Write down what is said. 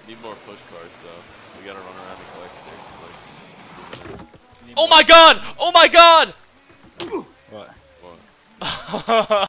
Need more push cars though. We gotta run around and collect sticks for like 2 minutes. Oh my god! Oh my god! What? What?